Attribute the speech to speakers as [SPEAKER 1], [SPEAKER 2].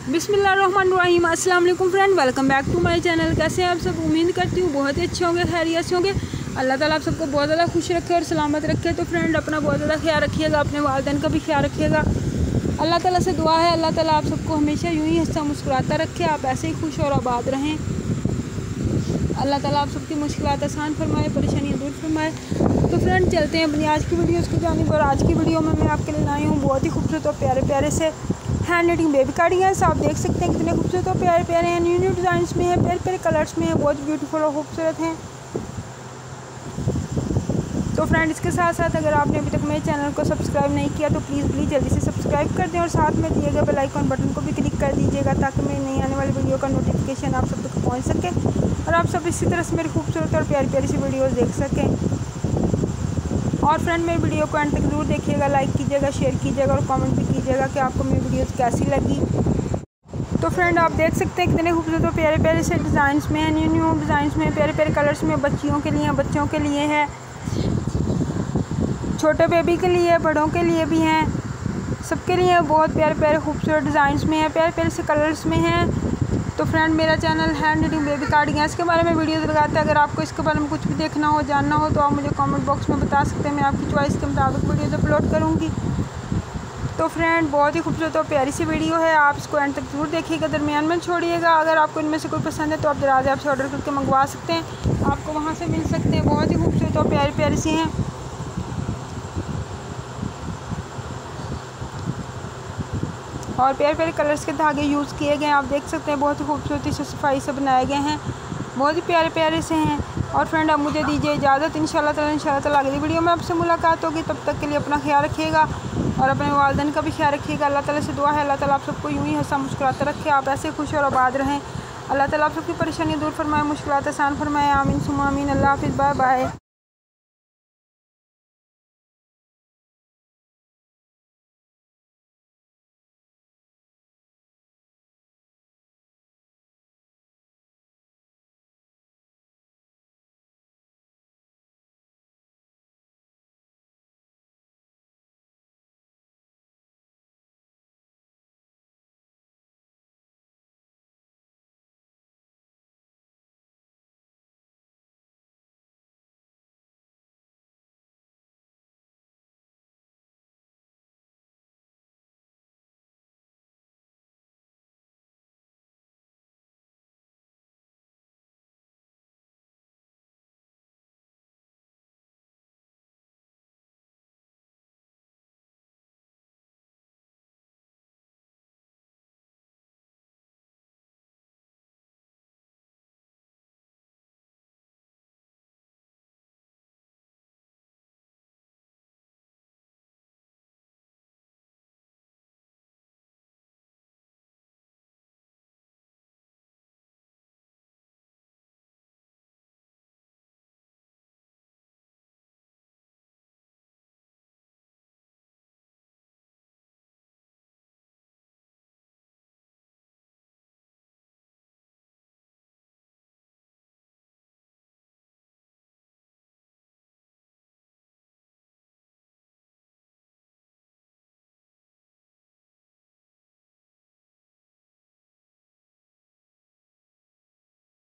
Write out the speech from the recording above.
[SPEAKER 1] बिस्मिल्लाहिर्रहमानिर्रहीम। अस्सलाम वालेकुम friend, welcome back to my channel. कैसे हैं आप सब? उम्मीद करती हूँ बहुत ही अच्छे होंगे, खैरियत से होंगे। अल्लाह ताला आप सबको बहुत ज़्यादा खुश रखे और सलामत रखे। तो फ्रेंड अपना बहुत ज़्यादा ख्याल रखिएगा, अपने वालिदैन का भी ख्याल रखिएगा। अल्लाह ताला से दुआ है अल्लाह ताला आप सबको हमेशा यूँ ही हंसता मुस्कुराता रखे, आप ऐसे ही खुश और आबाद रहें। अल्लाह ताला आप सबकी मुश्किलात आसान फरमाए, परेशानियाँ दूर फरमाए। तो फ्रेंड चलते हैं अपनी आज की वीडियोस की जानिब। और आज की वीडियो में मैं आपके लिए लाई हूँ बहुत ही खूबसूरत और प्यारे प्यारे से हैंड निटिंग बेबी कार्डिगन्स। आप देख सकते हैं कितने खूबसूरत और प्यारे प्यारे हैं, न्यू न्यू डिज़ाइंस में है, प्यारे प्यारे कलर्स में है, बहुत ब्यूटीफुल और खूबसूरत हैं। तो फ्रेंड इसके साथ साथ अगर आपने अभी तक मेरे चैनल को सब्सक्राइब नहीं किया तो प्लीज़ जल्दी से सब्सक्राइब कर दें और साथ में दिए गए बेल आइकन बटन को भी क्लिक कर दीजिएगा ताकि मेरी नई आने वाली वीडियो का नोटिफिकेशन आप सब तक पहुंच सके और आप सब इसी तरह से मेरी खूबसूरत और प्यारी प्यारी सी वीडियोज़ देख सकें। और फ्रेंड मेरी वीडियो को एंड तक जरूर देखिएगा, लाइक कीजिएगा, शेयर कीजिएगा और कमेंट भी कीजिएगा कि आपको मेरी वीडियोस कैसी लगी। तो फ्रेंड आप देख सकते हैं कितने खूबसूरत और प्यारे प्यारे से डिज़ाइंस में है, न्यू न्यू डिज़ाइंस में, प्यारे प्यारे कलर्स में, बच्चियों के लिए, बच्चों के लिए है, छोटे बेबी के लिए, बड़ों के लिए भी हैं, सबके लिए बहुत प्यारे प्यारे खूबसूरत डिज़ाइंस में है, प्यारे प्यारे से कलर्स में हैं। तो फ्रेंड मेरा channel hand knitting baby cardigans के बारे में वीडियोस लगाता है। अगर आपको इसके बारे में कुछ भी देखना हो, जानना हो तो आप मुझे कमेंट बॉक्स में बता सकते हैं, मैं आपकी चॉइस के मुताबिक वीडियोस अपलोड करूँगी। तो फ्रेंड बहुत ही खूबसूरत और प्यारी सी वीडियो है, आप इसको एंड तक जरूर देखिएगा, दरमियान में छोड़िएगा। अगर आपको इनमें से कोई पसंद है तो आप दराज ऐप से ऑर्डर करके मंगवा सकते हैं, आपको वहाँ से मिल सकते हैं। बहुत ही खूबसूरत और प्यारी प्यारी सी हैं। और प्यारे प्यारे कलर्स के धागे यूज़ किए गए हैं, आप देख सकते हैं बहुत ही खूबसूरती से सफाई से बनाए गए हैं, बहुत ही प्यारे प्यारे से हैं। और फ्रेंड अब मुझे दीजिए इजाज़त, इंशाल्लाह ताला अगली वीडियो में आपसे मुलाकात होगी। तब तक के लिए अपना ख्याल रखिएगा और अपने वालिदैन का भी ख्याल रखिएगा। अल्लाह ताला से दुआ है अल्लाह ताला आप सबको यूँ ही हंसा मुस्कुराता रखे, आप ऐसे खुश और आबाद रहें। अल्लाह ताला आप सबकी परेशानी दूर फरमाए, मुश्किलात आसान फरमाए। आमीन सुम्मा आमीन। अल्लाह हाफिज़, बाय बाय।